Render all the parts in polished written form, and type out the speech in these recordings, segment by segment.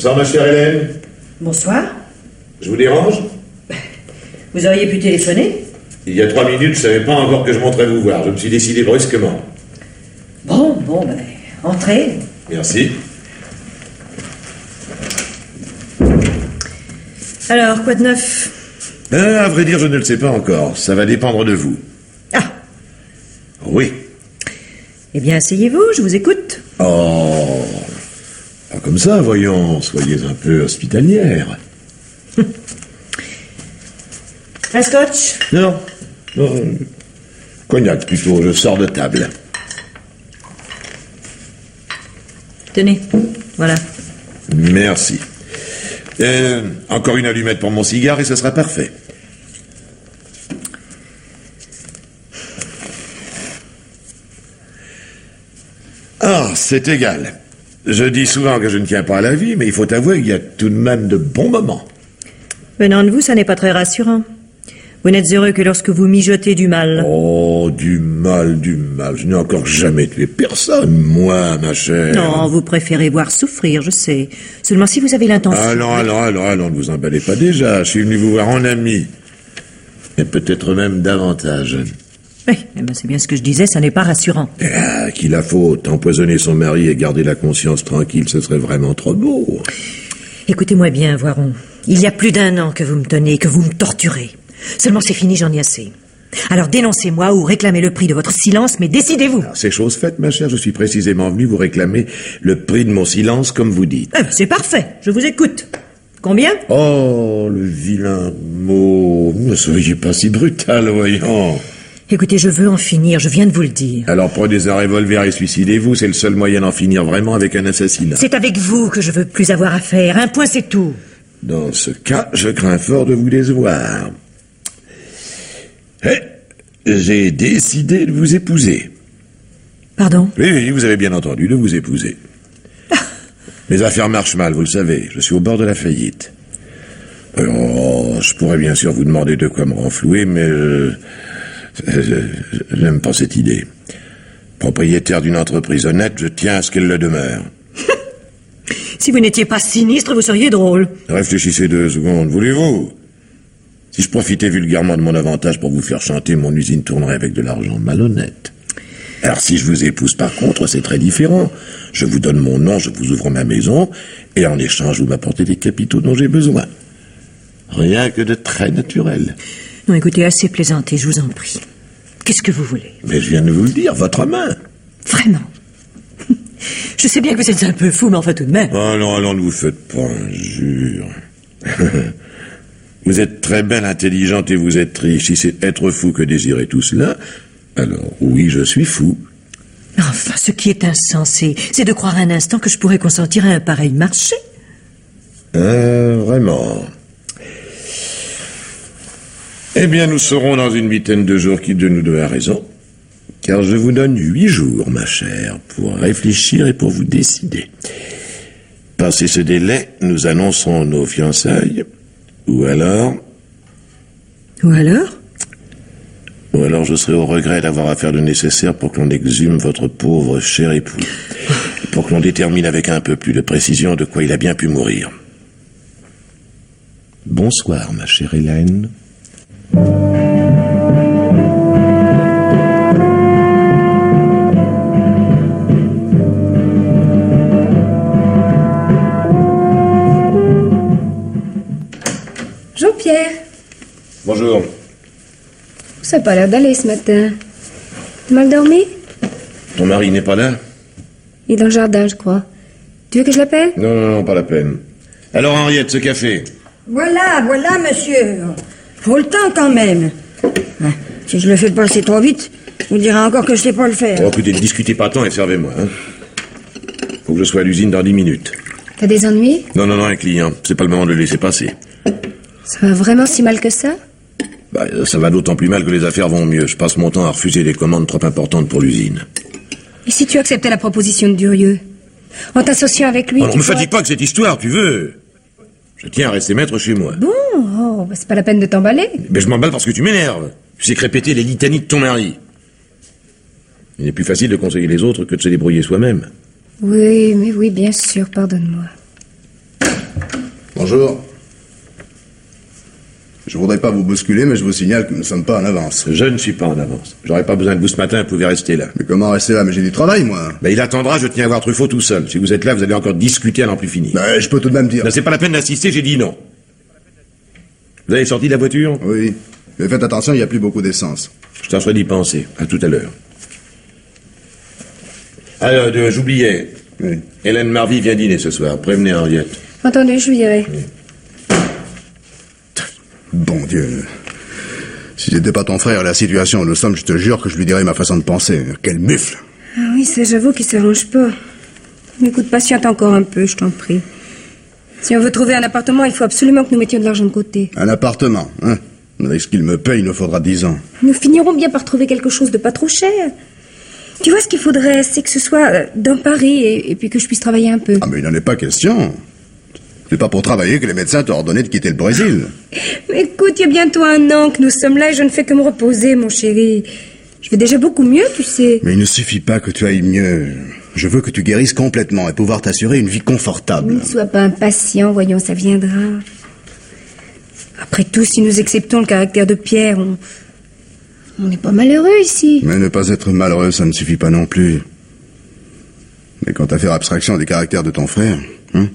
Bonsoir, ma chère Hélène. Bonsoir. Je vous dérange? Vous auriez pu téléphoner? Il y a 3 minutes, je savais pas encore que je monterais vous voir. Je me suis décidé brusquement. Bon, entrez. Merci. Alors, quoi de neuf? À vrai dire, je ne le sais pas encore. Ça va dépendre de vous. Ah. Oui. Eh bien, asseyez-vous, je vous écoute. Oh. Pas comme ça, voyons. Soyez un peu hospitalière. Un scotch? Non. Cognac, plutôt. Je sors de table. Tenez, voilà. Merci. Encore une allumette pour mon cigare et ce sera parfait. Ah, c'est égal. Je dis souvent que je ne tiens pas à la vie, mais il faut avouer qu'il y a tout de même de bons moments. Venant de vous, ça n'est pas très rassurant. Vous n'êtes heureux que lorsque vous mijotez du mal. Oh, du mal. Je n'ai encore jamais tué personne, moi, ma chère. Non, vous préférez voir souffrir, je sais. Seulement si vous avez l'intention... Allons, ne vous emballez pas déjà. Je suis venu vous voir en ami. Et peut-être même davantage. Oui, c'est bien ce que je disais, ça n'est pas rassurant. Qu'il a faute, empoisonner son mari et garder la conscience tranquille, ce serait vraiment trop beau. Écoutez-moi bien, Voiron. Il y a plus d'1 an que vous me tenez, que vous me torturez. Seulement c'est fini, j'en ai assez. Alors dénoncez-moi ou réclamez le prix de votre silence, mais décidez-vous. C'est chose faite, ma chère. Je suis précisément venu vous réclamer le prix de mon silence, comme vous dites. C'est parfait, je vous écoute. Combien? Oh, le vilain mot. Ne soyez pas si brutal, voyons. Écoutez, je veux en finir, je viens de vous le dire. Alors prenez un revolver et suicidez-vous, c'est le seul moyen d'en finir vraiment avec un assassinat. C'est avec vous que je veux plus avoir affaire, un point c'est tout. Dans ce cas, je crains fort de vous décevoir. J'ai décidé de vous épouser. Pardon? Oui, vous avez bien entendu, de vous épouser. Mes affaires marchent mal, vous le savez, je suis au bord de la faillite. Oh, je pourrais bien sûr vous demander de quoi me renflouer, mais... je n'aime pas cette idée. Propriétaire d'une entreprise honnête, je tiens à ce qu'elle le demeure. Si vous n'étiez pas sinistre, vous seriez drôle. Réfléchissez 2 secondes, voulez-vous? Si je profitais vulgairement de mon avantage pour vous faire chanter, mon usine tournerait avec de l'argent malhonnête. Alors si je vous épouse par contre, c'est très différent. Je vous donne mon nom, je vous ouvre ma maison, et en échange, vous m'apportez les capitaux dont j'ai besoin. Rien que de très naturel. Non, écoutez, assez plaisanté, je vous en prie. Qu'est-ce que vous voulez? Mais je viens de vous le dire, votre main. Vraiment? Je sais bien que vous êtes un peu fou, mais enfin tout de même. Oh non, ne vous faites pas injure. Vous êtes très belle, intelligente et vous êtes riche. Si c'est être fou que désirer tout cela, alors oui, je suis fou. Enfin, ce qui est insensé, c'est de croire un instant que je pourrais consentir à un pareil marché. Vraiment. Eh bien, nous serons dans une 8aine de jours qui de nous deux a raison. Car je vous donne 8 jours, ma chère, pour réfléchir et pour vous décider. Passé ce délai, nous annonçons nos fiançailles. Ou alors... Ou alors je serai au regret d'avoir à faire le nécessaire pour que l'on exhume votre pauvre cher époux. Pour que l'on détermine avec un peu plus de précision de quoi il a bien pu mourir. Bonsoir, ma chère Hélène. Jean-Pierre. Bonjour. Ça n'a pas l'air d'aller ce matin. T'as mal dormi? Ton mari n'est pas là? Il est dans le jardin, je crois. Tu veux que je l'appelle? Non, pas la peine. Alors, Henriette, ce café. Voilà, monsieur. Faut le temps quand même. Si je le fais passer trop vite, vous direz encore que je sais pas le faire. Oh, écoutez, ne discutez pas tant et servez-moi. Faut que je sois à l'usine dans 10 minutes. T'as des ennuis? Non, un client. C'est pas le moment de le laisser passer. Ça va vraiment si mal que ça? Ça va d'autant plus mal que les affaires vont mieux. Je passe mon temps à refuser des commandes trop importantes pour l'usine. Et si tu acceptais la proposition de Durieux? En t'associant avec lui... Oh, ne me fatigue pas avec cette histoire, tu veux? Je tiens à rester maître chez moi. Bon, c'est pas la peine de t'emballer. Mais je m'emballe parce que tu m'énerves. Tu sais répéter les litanies de ton mari. Il est plus facile de conseiller les autres que de se débrouiller soi-même. Oui, bien sûr, pardonne-moi. Bonjour. Je voudrais pas vous bousculer, mais je vous signale que nous ne sommes pas en avance. Je ne suis pas en avance. J'aurais pas besoin de vous ce matin, vous pouvez rester là. Mais comment rester là? Mais j'ai du travail, moi. Ben, il attendra, je tiens à voir Truffaut tout seul. Si vous êtes là, vous allez encore discuter à n'en plus finir. Ben, je peux tout de même dire... Non, c'est pas la peine d'insister, j'ai dit non. Vous avez sorti de la voiture? Oui. Mais faites attention, il n'y a plus beaucoup d'essence. Je t'en serais d'y penser. À tout à l'heure. Alors, j'oubliais. Oui. Hélène Marvy vient dîner ce soir. Prévenez Henriette. Entendu, je lui dirai. Bon Dieu. Si j'étais pas ton frère, la situation où nous sommes, je te jure que je lui dirais ma façon de penser. Quel mufle. Ah oui, ça j'avoue qu'il s'arrange pas. Mais écoute, patiente encore un peu, je t'en prie. Si on veut trouver un appartement, il faut absolument que nous mettions de l'argent de côté. Un appartement, hein? Avec ce qu'il me paye, il nous faudra 10 ans. Nous finirons bien par trouver quelque chose de pas trop cher. Tu vois, ce qu'il faudrait, c'est que ce soit dans Paris et puis que je puisse travailler un peu. Ah, mais il n'en est pas question. C'est pas pour travailler que les médecins t'ont ordonné de quitter le Brésil. Mais écoute, il y a bientôt 1 an que nous sommes là et je ne fais que me reposer, mon chéri. Je vais déjà beaucoup mieux, tu sais. Mais il ne suffit pas que tu ailles mieux. Je veux que tu guérisses complètement et pouvoir t'assurer une vie confortable. Ne sois pas impatient, voyons, ça viendra. Après tout, si nous acceptons le caractère de Pierre, on n'est pas malheureux ici. Mais ne pas être malheureux, ça ne suffit pas non plus. Mais quant à faire abstraction des caractères de ton frère, hein?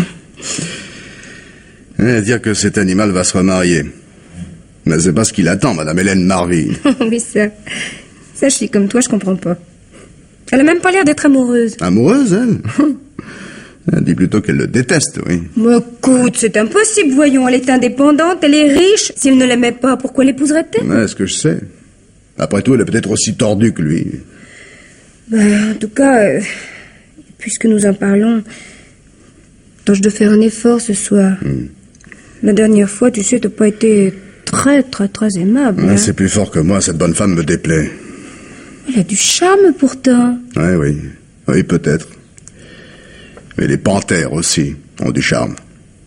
Et dire que cet animal va se remarier. Mais c'est pas ce qu'il attend, Madame Hélène Marvy. Oui, ça, je suis comme toi, je comprends pas. Elle a même pas l'air d'être amoureuse. Amoureuse, elle? Elle dit plutôt qu'elle le déteste, oui. Mais écoute, c'est impossible, voyons. Elle est indépendante, elle est riche. Si elle ne l'aimait pas, pourquoi l'épouserait-elle? Ouais, ce que je sais. Après tout, elle est peut-être aussi tordue que lui. Ben, en tout cas, puisque nous en parlons, tâche de faire un effort ce soir. La dernière fois, tu sais, t'as pas été très, très, très aimable. Ouais, hein. c'est plus fort que moi, cette bonne femme me déplaît. Elle a du charme, pourtant. Ouais, oui. Oui, peut-être. Mais les panthères aussi ont du charme.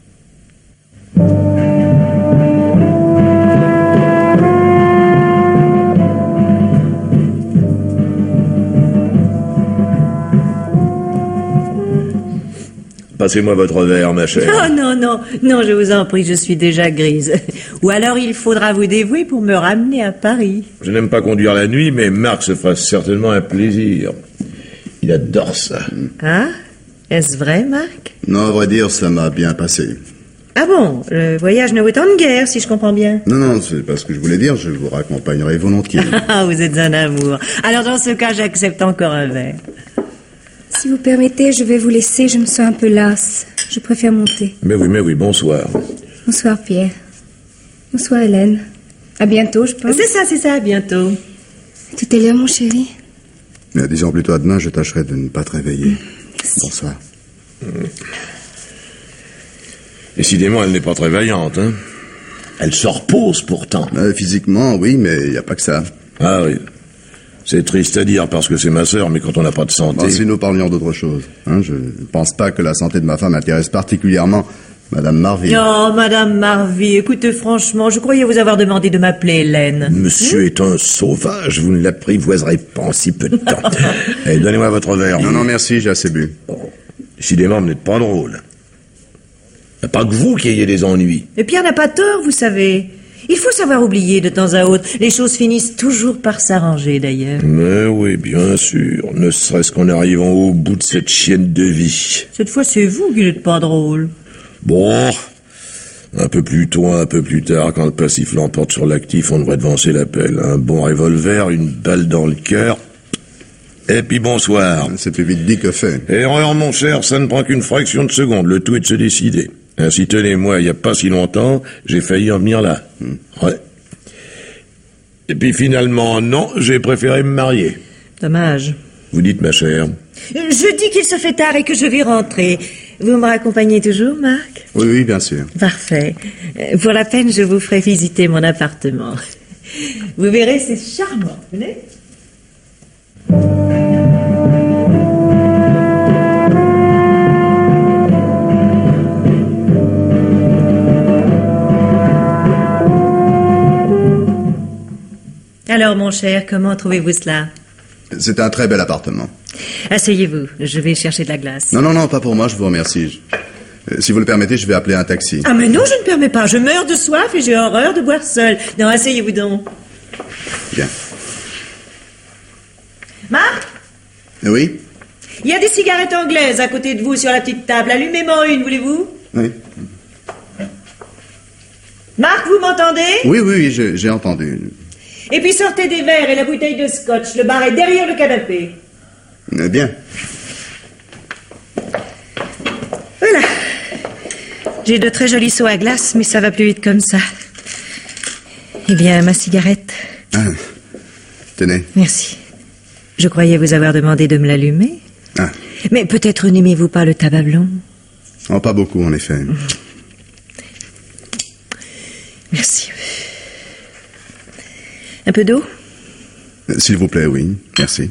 Passez-moi votre verre, ma chère. Oh non, non, non, je vous en prie, je suis déjà grise. Ou alors il faudra vous dévouer pour me ramener à Paris. Je n'aime pas conduire la nuit, mais Marc se fera certainement un plaisir. Il adore ça. Ah? Est-ce vrai, Marc? Non, à vrai dire, ça m'a bien passé. Ah bon, le voyage ne vous tente guère, si je comprends bien. Non, non, c'est pas ce que je voulais dire, je vous raccompagnerai volontiers. Ah, vous êtes un amour. Alors dans ce cas, j'accepte encore un verre. Si vous permettez, je vais vous laisser, je me sens un peu lasse. Je préfère monter. Mais oui, bonsoir. Bonsoir, Pierre. Bonsoir, Hélène. À bientôt, je pense. C'est ça, à bientôt. Tout à l'heure, mon chéri. Mais disons plutôt à demain, je tâcherai de ne pas te réveiller. Merci. Bonsoir. Décidément, elle n'est pas très vaillante, hein. Elle se repose pourtant. Physiquement, oui, mais il n'y a pas que ça. Ah oui. C'est triste à dire parce que c'est ma sœur, mais quand on n'a pas de santé... Bon, si nous parlions d'autre chose, hein, je ne pense pas que la santé de ma femme intéresse particulièrement Madame Marvy. Oh, Madame Marvy, écoutez, franchement, je croyais vous avoir demandé de m'appeler Hélène. Monsieur est un sauvage, vous ne l'apprivoiserez pas en si peu de temps. Allez, donnez-moi votre verre. Non, merci, j'ai assez bu. Décidément, vous n'êtes pas drôle. Il n'y a pas que vous qui ayez des ennuis. Et Pierre n'a pas tort, vous savez. Il faut savoir oublier de temps à autre. Les choses finissent toujours par s'arranger, d'ailleurs. Mais oui, bien sûr. Ne serait-ce qu'en arrivant au bout de cette chienne de vie. Cette fois, c'est vous qui n'êtes pas drôle. Bon, un peu plus tôt, un peu plus tard, quand le passif l'emporte sur l'actif, on devrait devancer l'appel. Un bon revolver, une balle dans le cœur, et puis bonsoir. C'est plus vite dit que fait. Erreur, mon cher, ça ne prend qu'une fraction de seconde. Le tout est de se décider. Ainsi, tenez-moi, il n'y a pas si longtemps, j'ai failli en venir là. Ouais. Et puis finalement, non, j'ai préféré me marier. Dommage. Vous dites, ma chère? Je dis qu'il se fait tard et que je vais rentrer. Vous me raccompagnez toujours, Marc? Oui, oui, bien sûr. Parfait. Pour la peine, je vous ferai visiter mon appartement. Vous verrez, c'est charmant. Venez. Alors, mon cher, comment trouvez-vous cela? C'est un très bel appartement. Asseyez-vous, je vais chercher de la glace. Non, pas pour moi, je vous remercie. Si vous le permettez, je vais appeler un taxi. Ah mais non, je ne permets pas. Je meurs de soif et j'ai horreur de boire seul. Non, asseyez-vous donc. Bien. Marc, Oui? il y a des cigarettes anglaises à côté de vous sur la petite table. Allumez-moi une, voulez-vous? Oui. Marc, vous m'entendez? Oui, j'ai entendu. Et puis sortez des verres et la bouteille de scotch. Le bar est derrière le canapé. Bien. Voilà. J'ai de très jolis seaux à glace, mais ça va plus vite comme ça. Eh bien, ma cigarette. Ah, tenez. Merci. Je croyais vous avoir demandé de me l'allumer. Ah. Mais peut-être n'aimez-vous pas le tabac blond? Oh, pas beaucoup, en effet. Merci. Un peu d'eau? S'il vous plaît, oui. Merci.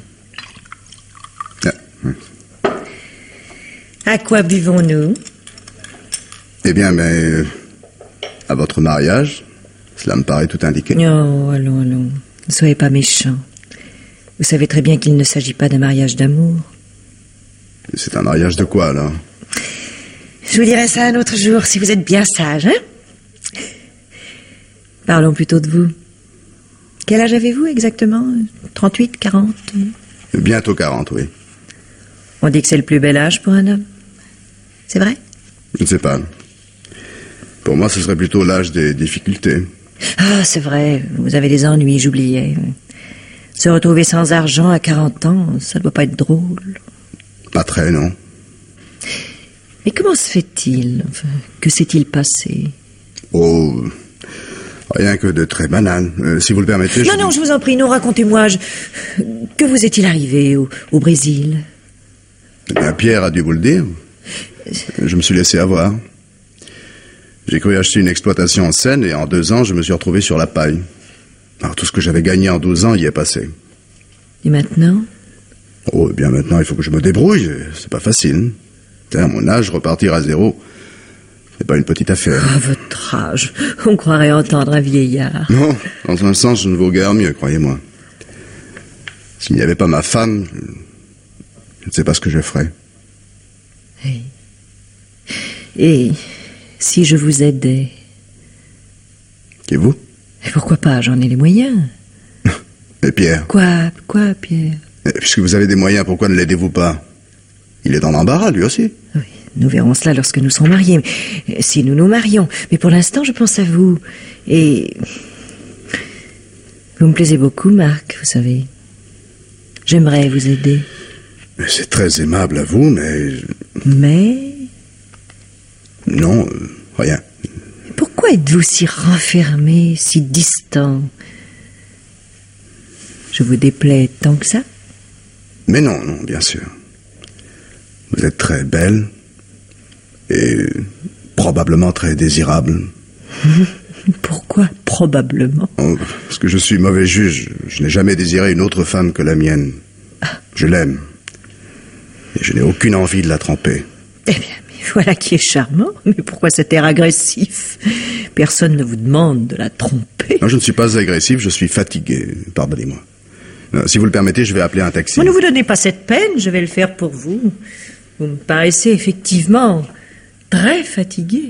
À quoi buvons-nous? Eh bien, mais... à votre mariage, cela me paraît tout indiqué. Oh, allons. Ne soyez pas méchant. Vous savez très bien qu'il ne s'agit pas d'un mariage d'amour. C'est un mariage de quoi, alors? Je vous dirai ça un autre jour, si vous êtes bien sage, hein? Parlons plutôt de vous. Quel âge avez-vous exactement? 38, 40? Bientôt 40, oui. On dit que c'est le plus bel âge pour un homme. C'est vrai? Je ne sais pas. Pour moi, ce serait plutôt l'âge des difficultés. Ah, c'est vrai, vous avez des ennuis, j'oubliais. Se retrouver sans argent à 40 ans, ça ne doit pas être drôle. Pas très, non. Mais comment se fait-il? Enfin, que s'est-il passé? Oh, rien que de très banal. Si vous le permettez... Non, je vous en prie, non, racontez-moi. Que vous est-il arrivé au Brésil? Eh bien, Pierre a dû vous le dire. Je me suis laissé avoir. J'ai cru acheter une exploitation saine et en 2 ans, je me suis retrouvé sur la paille. Alors, tout ce que j'avais gagné en 12 ans y est passé. Et maintenant? Oh, eh bien, maintenant, il faut que je me débrouille. C'est pas facile. À mon âge, repartir à zéro, c'est pas une petite affaire. À votre âge, on croirait entendre un vieillard. Non, dans un sens, je ne vaux guère mieux, croyez-moi. S'il n'y avait pas ma femme, je ne sais pas ce que je ferais. Et si je vous aidais? Et vous? Et pourquoi pas, j'en ai les moyens. Et Pierre? Quoi, Pierre? Puisque vous avez des moyens, pourquoi ne l'aidez-vous pas? Il est dans l'embarras, lui aussi. Oui, nous verrons cela lorsque nous serons mariés. Si nous nous marions. Mais pour l'instant, je pense à vous. Et... vous me plaisez beaucoup, Marc, vous savez. J'aimerais vous aider. C'est très aimable à vous, mais... Mais... Non, rien. Pourquoi êtes-vous si renfermé, si distant? Je vous déplais tant que ça? Mais non, bien sûr. Vous êtes très belle et probablement très désirable. Pourquoi probablement? Oh, parce que je suis mauvais juge. Je n'ai jamais désiré une autre femme que la mienne. Je l'aime. Et je n'ai aucune envie de la tromper. Eh bien, mais voilà qui est charmant. Mais pourquoi cet air agressif? Personne ne vous demande de la tromper. Non, je ne suis pas agressif, je suis fatigué. Pardonnez-moi. Si vous le permettez, je vais appeler un taxi. Ne vous donnez pas cette peine, je vais le faire pour vous. Vous me paraissez effectivement très fatigué.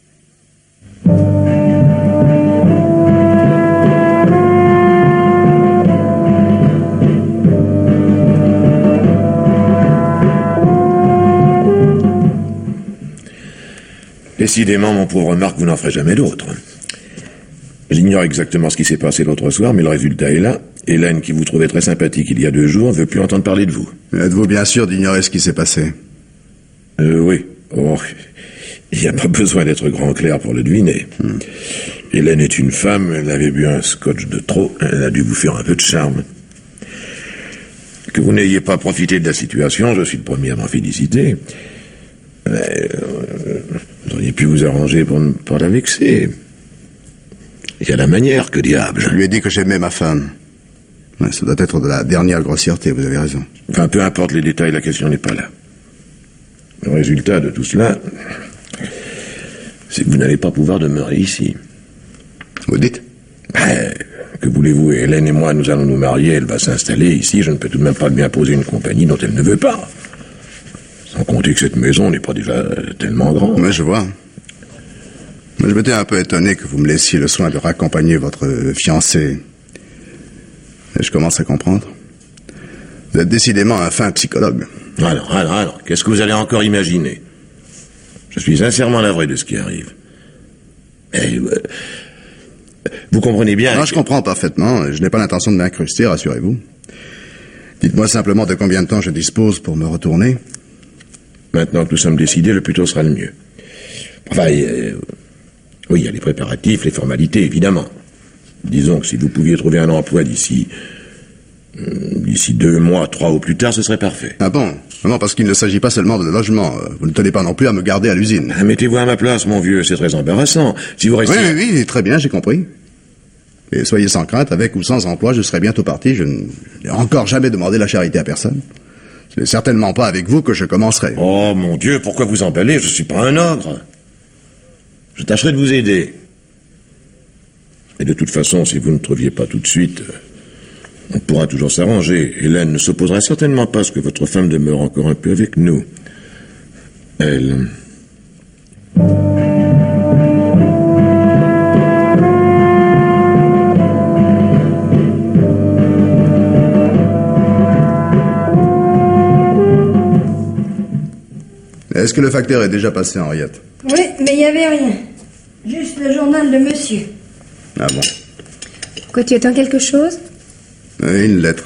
Décidément, mon pauvre Marc, vous n'en ferez jamais d'autre. J'ignore exactement ce qui s'est passé l'autre soir, mais le résultat est là. Hélène, qui vous trouvait très sympathique il y a 2 jours, ne veut plus entendre parler de vous. Êtes-vous bien sûr d'ignorer ce qui s'est passé? Oui. Oh, il n'y a pas besoin d'être grand clair pour le deviner. Hélène est une femme, elle avait bu un scotch de trop, elle a dû vous faire un peu de charme. Que vous n'ayez pas profité de la situation, je suis le premier à m'en féliciter. Mais, vous auriez pu vous arranger pour ne pas la vexer. Il y a la manière, que diable. Je lui ai dit que j'aimais ma femme. Ouais, ça doit être de la dernière grossièreté, vous avez raison. Enfin, peu importe les détails, la question n'est pas là. Le résultat de tout cela, c'est que vous n'allez pas pouvoir demeurer ici. Vous dites? Que voulez-vous, Hélène et moi, nous allons nous marier, elle va s'installer ici, je ne peux tout de même pas lui imposer une compagnie dont elle ne veut pas. Sans Sans compter que cette maison n'est pas déjà tellement grande. Mais je vois. Mais je m'étais un peu étonné que vous me laissiez le soin de raccompagner votre fiancé. Et je commence à comprendre. Vous êtes décidément un fin psychologue. Alors, qu'est-ce que vous allez encore imaginer? Je suis sincèrement navré de ce qui arrive. Mais, vous comprenez bien... Non, je comprends parfaitement. Je n'ai pas l'intention de m'incruster, rassurez-vous. Dites-moi simplement de combien de temps je dispose pour me retourner. Maintenant que nous sommes décidés, le plus tôt sera le mieux. Enfin, oui, il y a les préparatifs, les formalités, évidemment. Disons que si vous pouviez trouver un emploi d'ici 2 mois, 3 au plus tard, ce serait parfait. Ah bon? Non, parce qu'il ne s'agit pas seulement de logement. Vous ne tenez pas non plus à me garder à l'usine. Mettez-vous à ma place, mon vieux, c'est très embarrassant. Si vous restez... Oui, très bien, j'ai compris. Et soyez sans crainte, avec ou sans emploi, je serai bientôt parti. Je n'ai encore jamais demandé la charité à personne. Ce n'est certainement pas avec vous que je commencerai. Oh, mon Dieu, pourquoi vous emballez? Je ne suis pas un ogre. Je tâcherai de vous aider. Et de toute façon, si vous ne trouviez pas tout de suite, on pourra toujours s'arranger. Hélène ne s'opposera certainement pas à ce que votre femme demeure encore un peu avec nous. Elle... Est-ce que le facteur est déjà passé, Henriette? Oui, mais il n'y avait rien. Juste le journal de monsieur. Ah bon? Quoi, tu attends quelque chose? Une lettre.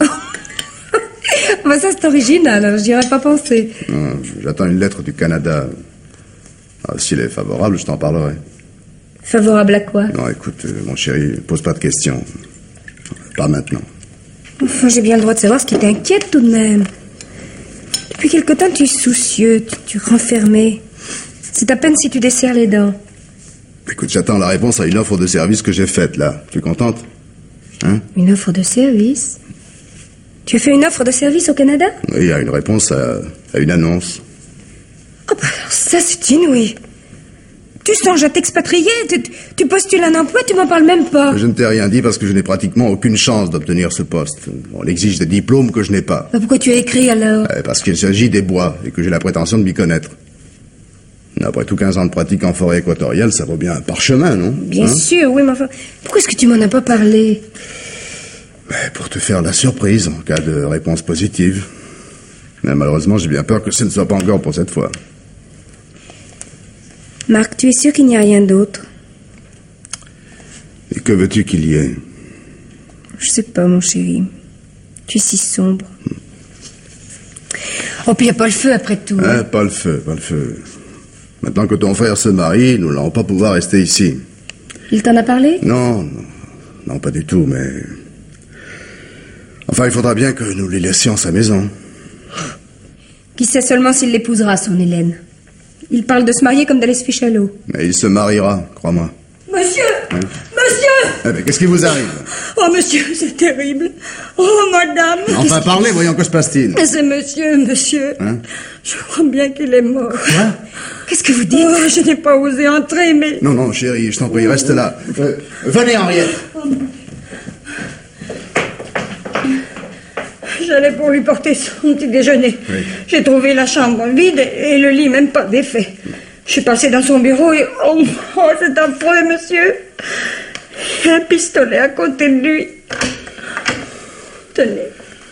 Bah ça, c'est original, alors j'y aurais pas pensé. Non, j'attends une lettre du Canada. Ah, s'il est favorable, je t'en parlerai. Favorable à quoi? Non, écoute, mon chéri, pose pas de questions. Pas maintenant. Enfin, j'ai bien le droit de savoir ce qui t'inquiète tout de même. Depuis quelque temps, tu es soucieux, tu renfermé. C'est à peine si tu desserres les dents. Écoute, j'attends la réponse à une offre de service que j'ai faite, là. Tu es contente? Hein? Une offre de service? Tu as fait une offre de service au Canada? Oui, il y a une réponse à une annonce. Oh, bah alors ça, c'est inouï. Tu songes à t'expatrier, tu postules un emploi, tu m'en parles même pas. Je ne t'ai rien dit parce que je n'ai pratiquement aucune chance d'obtenir ce poste. On exige des diplômes que je n'ai pas. Bah pourquoi tu as écrit alors? Parce qu'il s'agit des bois et que j'ai la prétention de m'y connaître. Après tout 15 ans de pratique en forêt équatoriale, ça vaut bien un parchemin, non? Bien sûr, oui, mais enfin, pourquoi est-ce que tu m'en as pas parlé? Pour te faire la surprise en cas de réponse positive. Mais malheureusement, j'ai bien peur que ce ne soit pas encore pour cette fois. Marc, tu es sûr qu'il n'y a rien d'autre? Et que veux-tu qu'il y ait? Je sais pas, mon chéri. Tu es si sombre. Oh, puis il n'y a pas le feu après tout. Pas le feu. Maintenant que ton frère se marie, nous n'allons pas pouvoir rester ici. Il t'en a parlé? Non, pas du tout, mais... Enfin, il faudra bien que nous lui laissions sa maison. Qui sait seulement s'il l'épousera, son Hélène. Il parle de se marier comme d'aller se ficher à l'eau. Mais il se mariera, crois-moi. Monsieur! Monsieur! Mais qu'est-ce qui vous arrive? Oh, monsieur, c'est terrible. Oh, madame! Enfin, parlez, voyons, que se passe-t-il? C'est monsieur. Hein? Je crois bien qu'il est mort. Quoi? Qu'est-ce que vous dites? Oh, je n'ai pas osé entrer, mais... Non, chérie, je t'en prie, reste là. Venez, Henriette. J'allais pour lui porter son petit déjeuner. Oui. J'ai trouvé la chambre vide et le lit même pas défait. Je suis passée dans son bureau et... Oh, c'est affreux, monsieur. Il y a un pistolet à côté de lui. Tenez,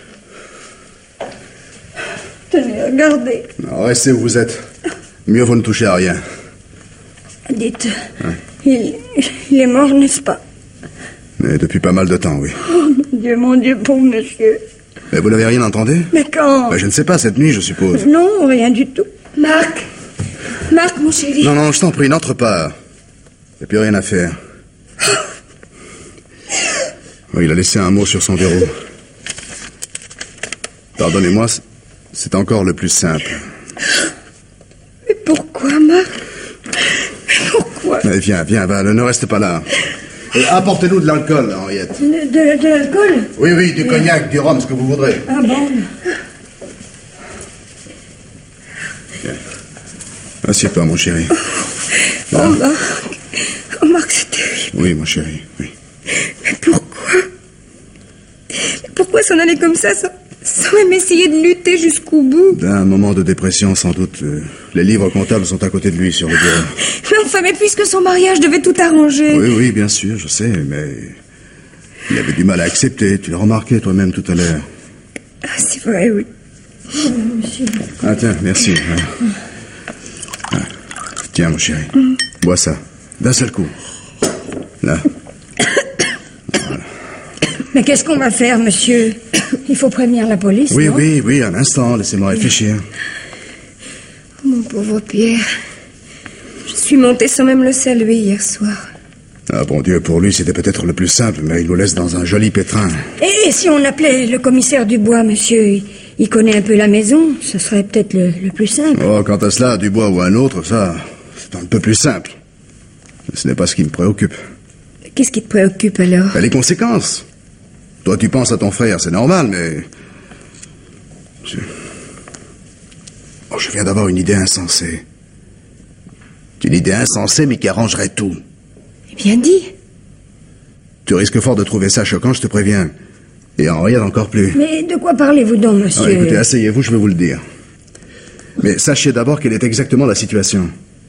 regardez. Non, restez où vous êtes. Mieux vaut ne toucher à rien. Dites, il est mort, n'est-ce pas? Mais depuis pas mal de temps, oui. Oh, mon Dieu, pauvre monsieur. Mais vous n'avez rien entendu? Mais quand? Je ne sais pas, cette nuit, je suppose. Non, rien du tout. Marc, mon chéri. Non, je t'en prie, n'entre pas. Il n'y a plus rien à faire. Oui, il a laissé un mot sur son verrou. Pardonnez-moi, c'est encore le plus simple. Mais pourquoi, Marc? Pourquoi? Mais viens, va, ne reste pas là. Apportez-nous de l'alcool, Henriette. De l'alcool? Oui, du cognac, du rhum, ce que vous voudrez. Ah bon? Viens. Assieds-toi, mon chéri. Oh, Marc, c'est terrible. Oui, mon chéri, oui. Mais pourquoi? Pourquoi s'en aller comme ça, sans quand même essayer de lutter jusqu'au bout. D'un moment de dépression, sans doute. Les livres comptables sont à côté de lui sur le bureau. Mais enfin, mais puisque son mariage devait tout arranger. Oui, bien sûr, je sais, mais... il avait du mal à accepter. Tu l'as remarqué toi-même tout à l'heure. Ah, c'est vrai, oui. Monsieur. Ah, tiens, merci. Tiens, mon chéri. Bois ça. D'un seul coup. Là. Voilà. Mais qu'est-ce qu'on va faire, monsieur? Il faut prévenir la police, Oui, non? oui, un instant. Laissez-moi réfléchir. Mon pauvre Pierre. Je suis montée sans même le saluer hier soir. Ah, bon Dieu, pour lui, c'était peut-être le plus simple, mais il nous laisse dans un joli pétrin. Et si on appelait le commissaire Dubois, monsieur? Il connaît un peu la maison, ce serait peut-être le plus simple. Oh, quant à cela, Dubois ou un autre, ça, c'est un peu plus simple. Mais ce n'est pas ce qui me préoccupe. Qu'est-ce qui te préoccupe alors? Les conséquences. Toi, tu penses à ton frère, c'est normal, mais... je viens d'avoir une idée insensée. Une idée insensée, mais qui arrangerait tout. Eh bien dit. Tu risques fort de trouver ça choquant, je te préviens. Et Henriette encore plus. Mais de quoi parlez-vous donc, monsieur? Écoutez, asseyez-vous, je vais vous le dire. Mais sachez d'abord quelle est exactement la situation.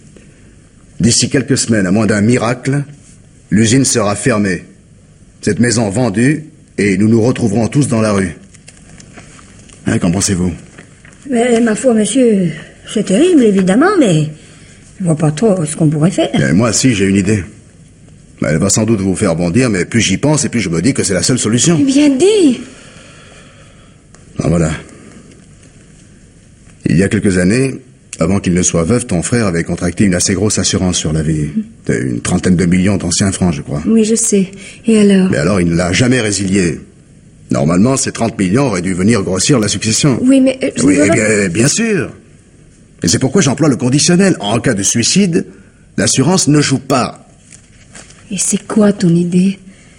D'ici quelques semaines, à moins d'un miracle, l'usine sera fermée. Cette maison vendue, et nous nous retrouverons tous dans la rue. Hein, qu'en pensez-vous? Mais, ma foi, monsieur, c'est terrible, évidemment, mais je vois pas trop ce qu'on pourrait faire. Et moi, si, j'ai une idée. Elle va sans doute vous faire bondir, mais plus j'y pense, et plus je me dis que c'est la seule solution. Eh bien dit. Ah, voilà. Il y a quelques années, avant qu'il ne soit veuf, ton frère avait contracté une assez grosse assurance sur la vie. Une 30aine de millions d'anciens francs, je crois. Oui, je sais. Et alors? Mais alors, il ne l'a jamais résilié. Normalement, ces 30 millions auraient dû venir grossir la succession. Oui, mais... oui, bien sûr. Et c'est pourquoi j'emploie le conditionnel. En cas de suicide, l'assurance ne joue pas. Et c'est quoi ton idée?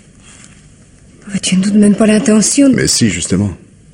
Oh, tu ne doutes même pas l'intention de... Mais si, justement.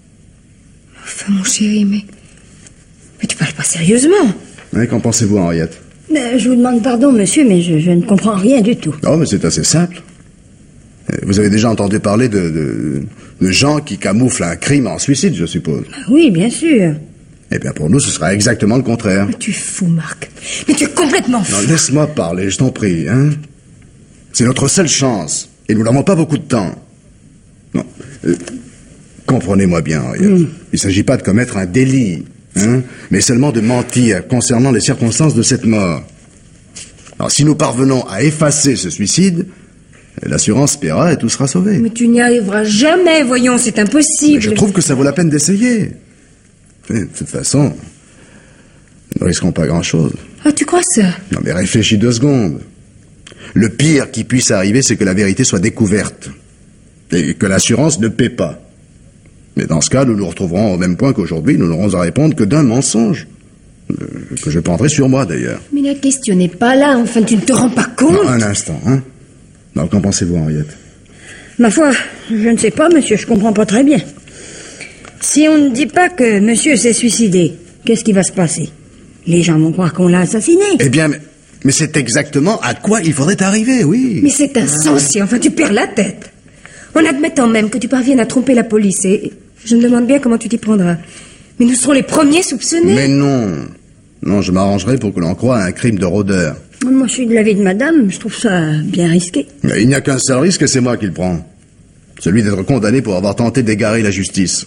Enfin, mon chéri, mais tu parles pas sérieusement. Hein, qu'en pensez-vous, Henriette? Je vous demande pardon, monsieur, mais je ne comprends rien du tout. Non, mais c'est assez simple. Vous avez déjà entendu parler de gens qui camouflent un crime en suicide, je suppose. Oui, bien sûr. Eh bien, pour nous, ce sera exactement le contraire. Mais tu es fou, Marc. Mais tu es complètement fou. Non, laisse-moi parler, je t'en prie, hein. C'est notre seule chance, et nous n'avons pas beaucoup de temps. Non, comprenez-moi bien, Henriette. Il ne s'agit pas de commettre un délit, hein, mais seulement de mentir concernant les circonstances de cette mort. Alors, si nous parvenons à effacer ce suicide, l'assurance paiera et tout sera sauvé. Mais tu n'y arriveras jamais, voyons, c'est impossible. Mais je trouve que ça vaut la peine d'essayer. De toute façon, nous ne risquons pas grand-chose. Ah, tu crois ça? Non, mais réfléchis 2 secondes. Le pire qui puisse arriver, c'est que la vérité soit découverte. Et que l'assurance ne paie pas. Mais dans ce cas, nous nous retrouverons au même point qu'aujourd'hui. Nous n'aurons à répondre que d'un mensonge. Que je prendrai sur moi, d'ailleurs. Mais la question n'est pas là. Enfin, tu ne te rends pas compte? Non, un instant, hein. Alors, qu'en pensez-vous, Henriette? Ma foi, je ne sais pas, monsieur, je comprends pas très bien. Si on ne dit pas que monsieur s'est suicidé, qu'est-ce qui va se passer? Les gens vont croire qu'on l'a assassiné. Eh bien, mais c'est exactement à quoi il faudrait arriver, oui. Mais c'est insensé, enfin, tu perds la tête. En admettant même que tu parviennes à tromper la police, et je me demande bien comment tu t'y prendras. Mais nous serons les premiers soupçonnés. Mais non. Non, je m'arrangerai pour que l'on croie à un crime de rôdeur. Moi, je suis de l'avis de madame, je trouve ça bien risqué. Mais il n'y a qu'un seul risque et c'est moi qui le prends. Celui d'être condamné pour avoir tenté d'égarer la justice.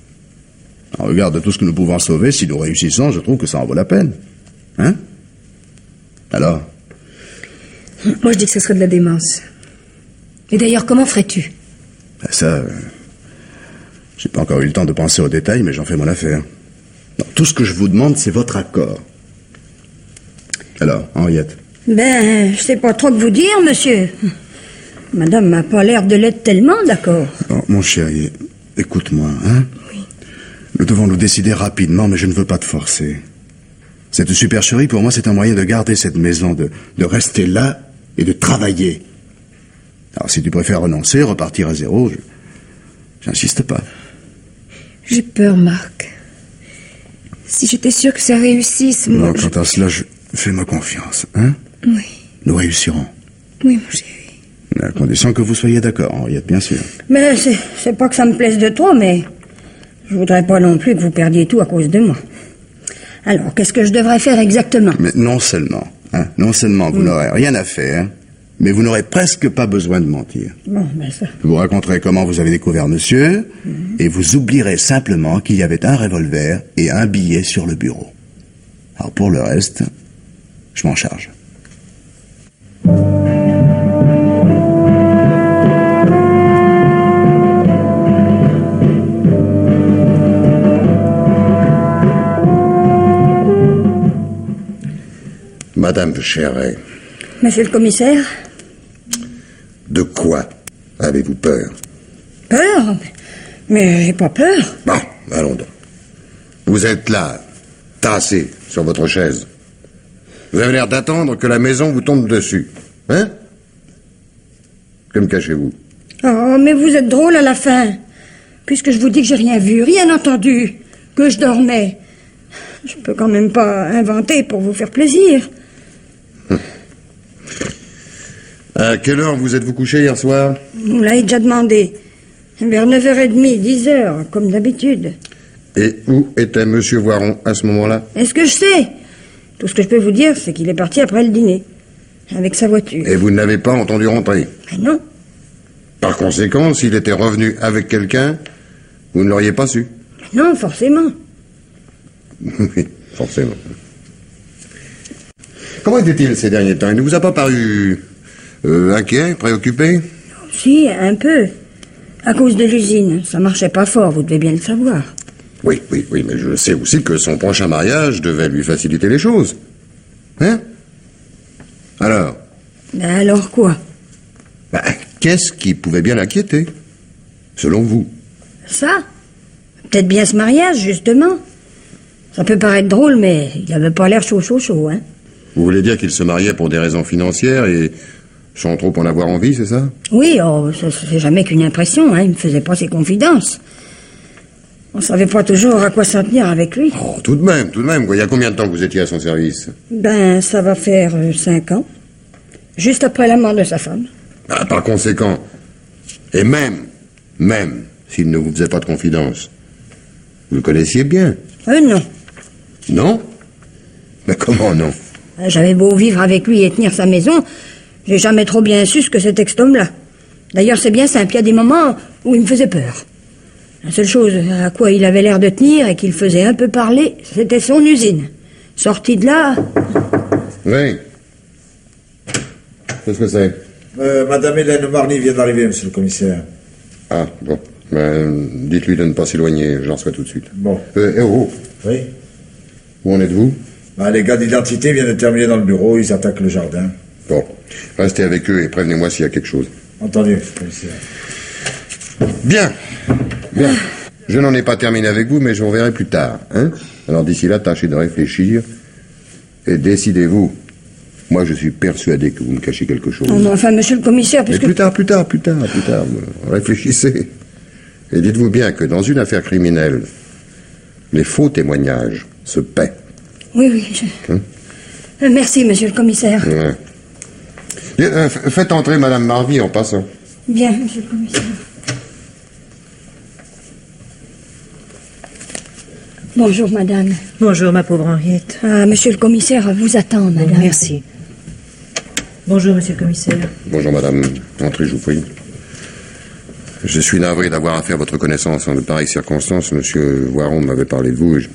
En regard de tout ce que nous pouvons sauver, si nous réussissons, je trouve que ça en vaut la peine. Hein? Alors? Moi, je dis que ce serait de la démence. Et d'ailleurs, comment ferais-tu? Ça, j'ai pas encore eu le temps de penser aux détails, mais j'en fais mon affaire. Non, tout ce que je vous demande, c'est votre accord. Alors, Henriette? Ben, je sais pas trop que vous dire, monsieur. Madame n'a pas l'air de l'être tellement, d'accord. Oh, mon chéri, écoute-moi, hein? Oui. Nous devons nous décider rapidement, mais je ne veux pas te forcer. Cette supercherie, pour moi, c'est un moyen de garder cette maison, de rester là et de travailler. Alors, si tu préfères renoncer, repartir à zéro, j'insiste pas. J'ai peur, Marc. Si j'étais sûre que ça réussisse, moi... Non, quant à cela, fais-moi confiance, hein? Oui. Nous réussirons. Oui, mon chéri. À condition que vous soyez d'accord, Henriette, bien sûr. Mais c'est pas que ça me plaise de trop, mais Je voudrais pas non plus que vous perdiez tout à cause de moi. Alors, qu'est-ce que je devrais faire exactement? Mais non seulement vous n'aurez rien à faire, mais vous n'aurez presque pas besoin de mentir. Bon, ben ça... Je vous raconterai comment vous avez découvert monsieur, et vous oublierez simplement qu'il y avait un revolver et un billet sur le bureau. Alors pour le reste, je m'en charge. Madame Chéret, Monsieur le commissaire? de quoi avez-vous peur? Peur? Mais j'ai pas peur. Bon, allons donc. Vous êtes là, tassé sur votre chaise. Vous avez l'air d'attendre que la maison vous tombe dessus. Hein? Que me cachez-vous? Oh, mais vous êtes drôle à la fin. Puisque je vous dis que j'ai rien vu, rien entendu, que je dormais. Je peux quand même pas inventer pour vous faire plaisir. À quelle heure vous êtes-vous couché hier soir? Vous l'avez déjà demandé. Vers 9h30, 10h, comme d'habitude. Et où était Monsieur Voiron à ce moment-là? Est-ce que je sais? Tout ce que je peux vous dire, c'est qu'il est parti après le dîner. Avec sa voiture. Et vous ne l'avez pas entendu rentrer? Mais non. Par conséquent, s'il était revenu avec quelqu'un, vous ne l'auriez pas su? Non, forcément. Oui, forcément. Comment était-il ces derniers temps? Il ne vous a pas paru inquiet, préoccupé? Si, un peu. À cause de l'usine. Ça marchait pas fort, vous devez bien le savoir. Oui, mais je sais aussi que son prochain mariage devait lui faciliter les choses. Hein? Alors? Ben alors quoi? Ben, qu'est-ce qui pouvait bien l'inquiéter, selon vous? Ça? Peut-être bien ce mariage, justement. Ça peut paraître drôle, mais il avait pas l'air chaud, hein? Vous voulez dire qu'il se mariait pour des raisons financières et sans trop en avoir envie, c'est ça? Oui, oh, ça c'est jamais qu'une impression, hein. Il me faisait pas ses confidences. On savait pas toujours à quoi s'en tenir avec lui. Oh, tout de même, quoi. Il y a combien de temps que vous étiez à son service? Ben, ça va faire 5 ans. Juste après la mort de sa femme. Ah, par conséquent, et même s'il ne vous faisait pas de confidence, vous le connaissiez bien? Non. Non? Mais comment non? J'avais beau vivre avec lui et tenir sa maison, j'ai jamais trop bien su ce que c'était que cet homme-là. D'ailleurs, c'est bien simple, il y a des moments où il me faisait peur. La seule chose à quoi il avait l'air de tenir et qu'il faisait un peu parler, c'était son usine. Sorti de là... Oui. Qu'est-ce que c'est? Madame Hélène Marny vient d'arriver, monsieur le commissaire. Ah, bon. Ben, dites-lui de ne pas s'éloigner, j'en reçois tout de suite. Bon. Oh. Oui? Où en êtes-vous? Les gars d'identité viennent de terminer dans le bureau, ils attaquent le jardin. Bon. Restez avec eux et prévenez-moi s'il y a quelque chose. Entendu, monsieur le commissaire. Bien. Je n'en ai pas terminé avec vous, mais je vous reverrai plus tard. Hein? Alors d'ici là, tâchez de réfléchir et décidez-vous. Moi, je suis persuadé que vous me cachez quelque chose. Non, enfin, monsieur le commissaire, Mais plus tard. Réfléchissez. Et dites-vous bien que dans une affaire criminelle, les faux témoignages se paient. Oui. Merci, monsieur le commissaire. Ouais. Faites entrer Madame Marvy en passant. Bien, monsieur le commissaire. Bonjour, madame. Bonjour, ma pauvre Henriette. Ah, monsieur le commissaire vous attend, madame. Merci. Bonjour, monsieur le commissaire. Bonjour, madame. Entrez, je vous prie. Je suis navré d'avoir à faire votre connaissance en de pareilles circonstances. Monsieur Voiron m'avait parlé de vous. Et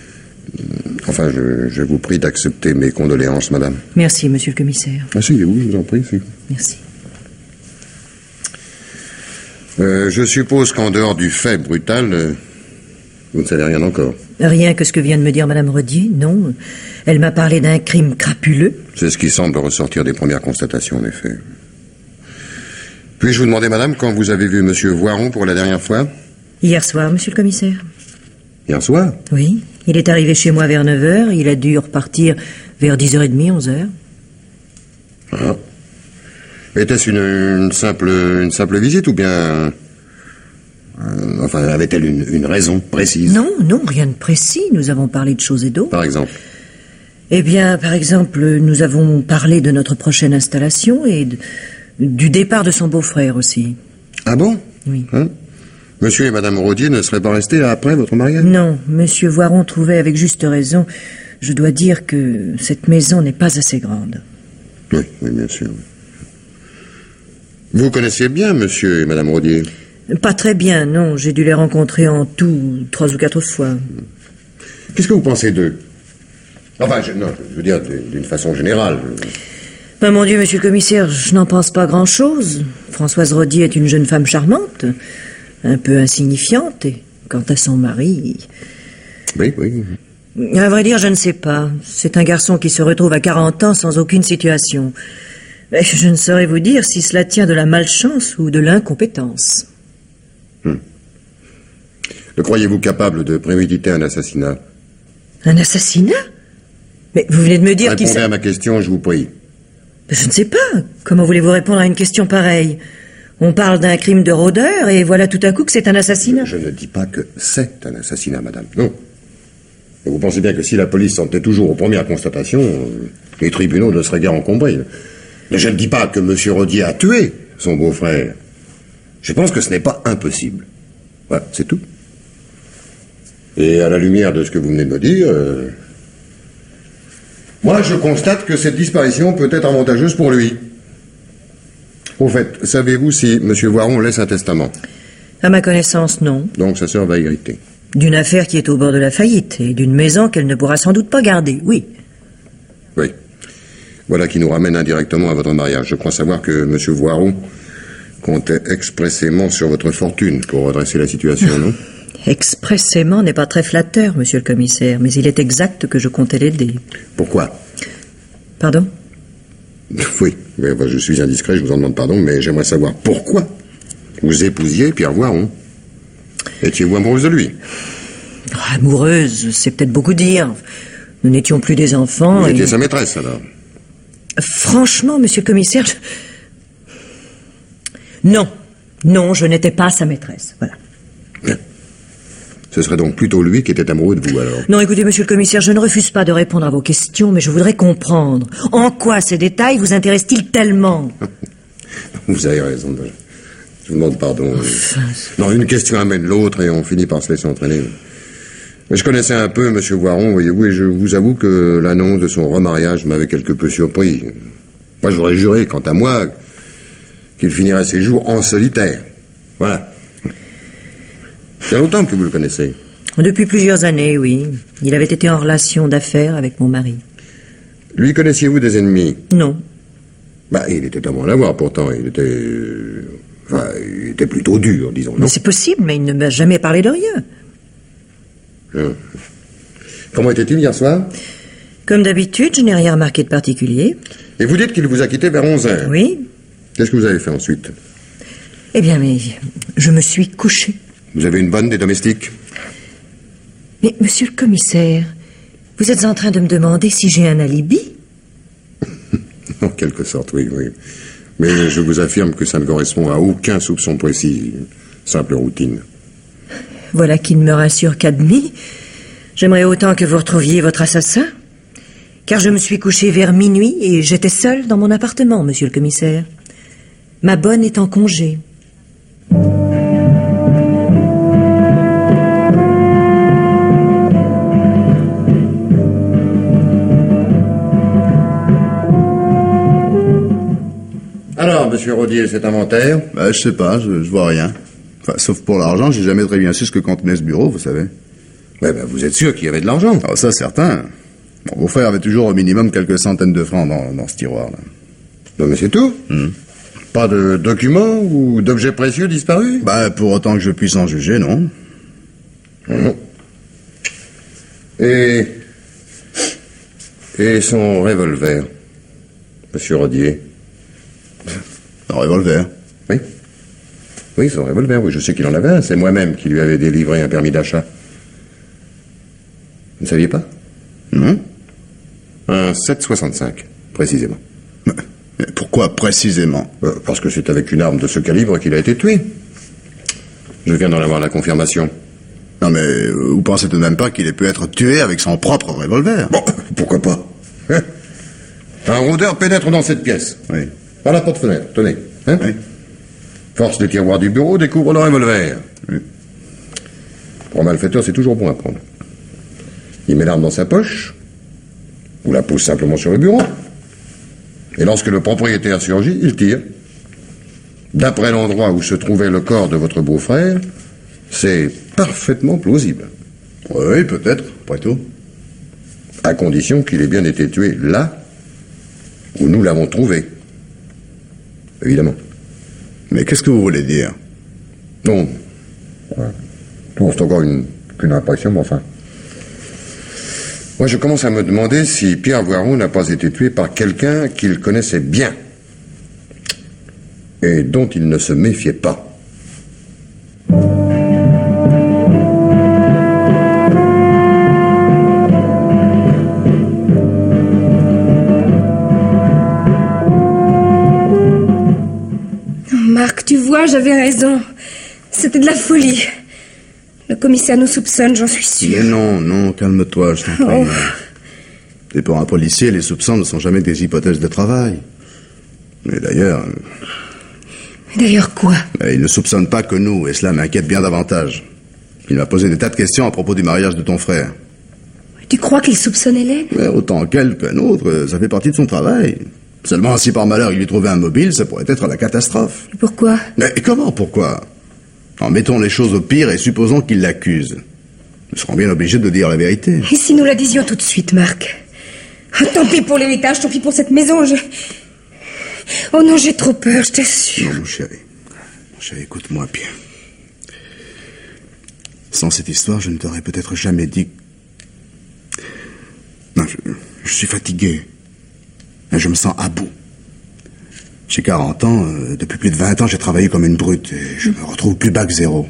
je vous prie d'accepter mes condoléances, madame. Merci, monsieur le commissaire. Ah si, oui, je vous en prie. Si. Merci. Je suppose qu'en dehors du fait brutal, vous ne savez rien encore. Rien que ce que vient de me dire madame Rodier, non. Elle m'a parlé d'un crime crapuleux. C'est ce qui semble ressortir des premières constatations, en effet. Puis-je vous demander, madame, quand vous avez vu monsieur Voiron pour la dernière fois? Hier soir, monsieur le commissaire. Hier soir? Oui. Il est arrivé chez moi vers 9h. Il a dû repartir vers 10h30, 11h. Ah. Était-ce une simple visite ou bien... avait-elle une raison précise? Non, rien de précis. Nous avons parlé de choses et d'autres. Par exemple? Eh bien, par exemple, nous avons parlé de notre prochaine installation et du départ de son beau-frère aussi. Ah bon? Oui. Hein? Monsieur et Madame Rodier ne seraient pas restés là après votre mariage? Non, Monsieur Voiron trouvait avec juste raison. Je dois dire que cette maison n'est pas assez grande. Oui, oui, bien sûr. Vous connaissiez bien Monsieur et Madame Rodier? Pas très bien, non. J'ai dû les rencontrer en tout 3 ou 4 fois. Qu'est-ce que vous pensez d'eux? Enfin, je veux dire d'une façon générale. Ben, mon Dieu, monsieur le commissaire, je n'en pense pas grand-chose. Françoise Rodier est une jeune femme charmante, un peu insignifiante, et quant à son mari... Oui, oui. À vrai dire, je ne sais pas. C'est un garçon qui se retrouve à 40 ans sans aucune situation. Mais je ne saurais vous dire si cela tient de la malchance ou de l'incompétence. Le croyez-vous capable de préméditer un assassinat? Un assassinat? Mais vous venez de me dire qu'il... Répondez à ma question, je vous prie. Je ne sais pas. Comment voulez-vous répondre à une question pareille? On parle d'un crime de rôdeur et voilà tout à coup que c'est un assassinat. Je ne dis pas que c'est un assassinat, madame. Non. Et vous pensez bien que si la police s'en tenait toujours aux premières constatations, les tribunaux ne seraient guère encombrés. Mais je ne dis pas que M. Rodier a tué son beau-frère. Je pense que ce n'est pas impossible. Voilà, c'est tout. Et à la lumière de ce que vous venez de me dire, moi je constate que cette disparition peut être avantageuse pour lui. Au fait, savez-vous si M. Voiron laisse un testament? À ma connaissance, non. Donc sa sœur va hériter. D'une affaire qui est au bord de la faillite et d'une maison qu'elle ne pourra sans doute pas garder, oui. Oui. Voilà qui nous ramène indirectement à votre mariage. Je crois savoir que M. Voiron comptait expressément sur votre fortune pour redresser la situation, non? Expressément n'est pas très flatteur, monsieur le commissaire, mais il est exact que je comptais l'aider. Pourquoi? Pardon? Oui, je suis indiscret, je vous en demande pardon, mais j'aimerais savoir pourquoi vous épousiez Pierre Voiron. Étiez-vous amoureuse de lui? Amoureuse, c'est peut-être beaucoup dire. Nous n'étions plus des enfants. Vous étiez sa maîtresse, alors? Franchement, monsieur le commissaire, Non, je n'étais pas sa maîtresse, voilà. Bien. Ce serait donc plutôt lui qui était amoureux de vous, alors? Non, écoutez, monsieur le commissaire, je ne refuse pas de répondre à vos questions, mais je voudrais comprendre. En quoi ces détails vous intéressent-ils tellement? Vous avez raison. Je vous demande pardon. Non, une question amène l'autre et on finit par se laisser entraîner. Mais je connaissais un peu M. Voiron, voyez-vous, et je vous avoue que l'annonce de son remariage m'avait quelque peu surpris. Moi, j'aurais juré, quant à moi, qu'il finirait ses jours en solitaire. Voilà. Il y a longtemps que vous le connaissez? Depuis plusieurs années, oui. Il avait été en relation d'affaires avec mon mari. Lui, connaissiez-vous des ennemis? Non. Il était à moins d'avoir, pourtant. Il était plutôt dur, disons. Non? Mais c'est possible, mais il ne m'a jamais parlé de rien. Comment était-il hier soir? Comme d'habitude, je n'ai rien remarqué de particulier. Et vous dites qu'il vous a quitté vers 11h? Oui. Qu'est-ce que vous avez fait ensuite? Eh bien, mais je me suis couchée. Vous avez une bonne des domestiques? Mais, monsieur le commissaire, vous êtes en train de me demander si j'ai un alibi? En quelque sorte, oui. Mais je vous affirme que ça ne correspond à aucun soupçon précis. Simple routine. Voilà qui ne me rassure qu'à demi. J'aimerais autant que vous retrouviez votre assassin. Car je me suis couchée vers minuit et j'étais seule dans mon appartement, monsieur le commissaire. Ma bonne est en congé. Alors, monsieur Rodier, cet inventaire? Je sais pas, je vois rien. Enfin, sauf pour l'argent, j'ai jamais très bien su ce que contenait ce bureau, vous savez. Vous êtes sûr qu'il y avait de l'argent? Ah, ça, certain. Bon, vos frères avaient toujours au minimum quelques centaines de francs dans ce tiroir-là. Non, mais c'est tout? Pas de documents ou d'objets précieux disparus? Pour autant que je puisse en juger, non. Et son revolver, monsieur Rodier? Un revolver? Oui. Oui, son revolver, oui, je sais qu'il en avait un. C'est moi-même qui lui avais délivré un permis d'achat. Vous ne saviez pas? Non. Un 7,65, précisément. Mais pourquoi précisément? Parce que c'est avec une arme de ce calibre qu'il a été tué. Je viens d'en avoir la confirmation. Non, mais vous pensez tout de même pas qu'il ait pu être tué avec son propre revolver? Bon, pourquoi pas? Un rôdeur pénètre dans cette pièce. Oui. Par la porte-fenêtre, tenez. Oui. Force des tiroirs du bureau, découvre le revolver. Oui. Pour un malfaiteur, c'est toujours bon à prendre. Il met l'arme dans sa poche, ou la pose simplement sur le bureau. Et lorsque le propriétaire surgit, il tire. D'après l'endroit où se trouvait le corps de votre beau-frère, c'est parfaitement plausible. Oui, peut-être, après tout. À condition qu'il ait bien été tué là où nous l'avons trouvé. Évidemment. Mais qu'est-ce que vous voulez dire? Non. Non, c'est encore qu'une impression, mais enfin. Moi, je commence à me demander si Pierre Voiron n'a pas été tué par quelqu'un qu'il connaissait bien et dont il ne se méfiait pas. Marc, tu vois, j'avais raison. C'était de la folie. Le commissaire nous soupçonne, j'en suis sûre. Mais non, calme-toi, je t'en prie. Oh. Et pour un policier, les soupçons ne sont jamais des hypothèses de travail. Mais d'ailleurs... Mais d'ailleurs quoi? Il ne soupçonne pas que nous, et cela m'inquiète bien davantage. Il m'a posé des tas de questions à propos du mariage de ton frère. Tu crois qu'il soupçonne Hélène? Mais autant qu'elle qu'un autre, ça fait partie de son travail. Seulement, si par malheur il lui trouvait un mobile, ça pourrait être la catastrophe. Et pourquoi? Mais comment, pourquoi? Mettons les choses au pire et supposons qu'il l'accuse. Nous serons bien obligés de dire la vérité. Et si nous la disions tout de suite, Marc? Tant pis pour l'héritage, tant pis pour cette maison, Oh non, j'ai trop peur, je t'assure. Non, mon chéri, écoute-moi bien. Sans cette histoire, je ne t'aurais peut-être jamais dit... Non, je suis fatigué. Je me sens à bout. J'ai 40 ans, depuis plus de 20 ans, j'ai travaillé comme une brute et je me retrouve plus bas que zéro.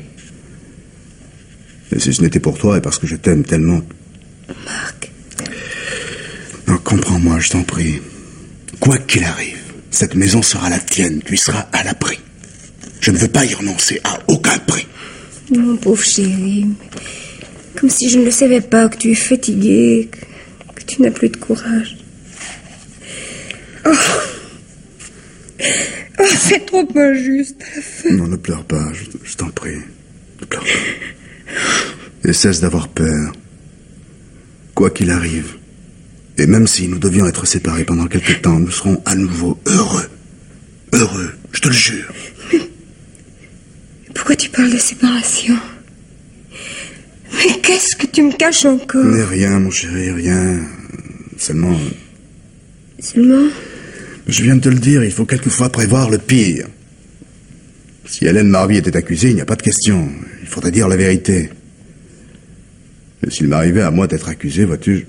Et si ce n'était pour toi et parce que je t'aime tellement... Marc... Non, comprends-moi, je t'en prie. Quoi qu'il arrive, cette maison sera la tienne, tu y seras à l'abri. Je ne veux pas y renoncer à aucun prix. Mon pauvre chéri, comme si je ne le savais pas, que tu es fatigué, que tu n'as plus de courage. Oh, c'est trop injuste à la fin. Non, ne pleure pas, je t'en prie. Ne pleure pas. Et cesse d'avoir peur. Quoi qu'il arrive, et même si nous devions être séparés pendant quelque temps, nous serons à nouveau heureux. Heureux, je te le jure. Mais pourquoi tu parles de séparation? Mais qu'est-ce que tu me caches encore? Mais rien, mon chéri, rien. Seulement... Seulement? Je viens de te le dire, il faut quelquefois prévoir le pire. Si Hélène Marvy était accusée, il n'y a pas de question. Il faudrait dire la vérité. Mais s'il m'arrivait à moi d'être accusé, vois-tu,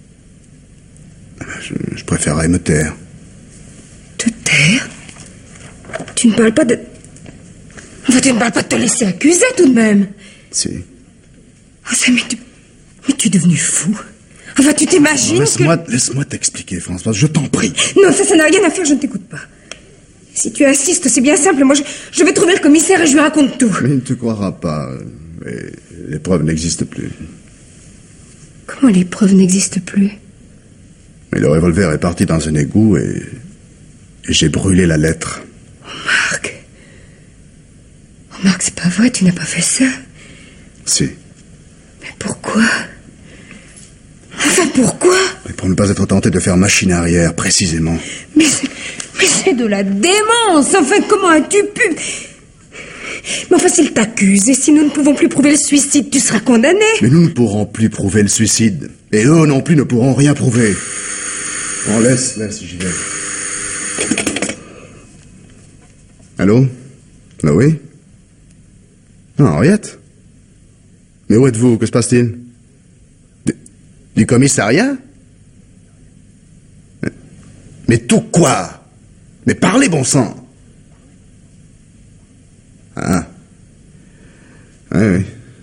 je préférerais me taire. Te taire? Tu ne parles pas de... Enfin, tu ne parles pas de te laisser accuser, tout de même. Si. Ah, ça, mais tu es devenu fou. Enfin, tu t'imagines Laisse-moi t'expliquer, Françoise, je t'en prie. Non, ça n'a rien à faire, je ne t'écoute pas. Si tu insistes, c'est bien simple. Moi, je vais trouver le commissaire et je lui raconte tout. Mais il ne te croira pas. Mais les preuves n'existent plus. Comment les preuves n'existent plus? Mais le revolver est parti dans un égout et j'ai brûlé la lettre. Oh, Marc. Oh, Marc, c'est pas vrai, tu n'as pas fait ça. Si. Mais pourquoi? Enfin, pourquoi? Et pour ne pas être tenté de faire machine arrière, précisément. Mais c'est de la démence. Enfin, comment as-tu pu... Mais enfin, s'il t'accuse, et si nous ne pouvons plus prouver le suicide, tu seras condamné. Mais nous ne pourrons plus prouver le suicide. Et eux non plus ne pourront rien prouver. Bon, laisse, j'y vais. Allô? Ah oui? Ah, Henriette? Mais où êtes-vous? Que se passe-t-il? Du commissariat? Mais tout quoi? Mais parlez, bon sang! Ah. Oui.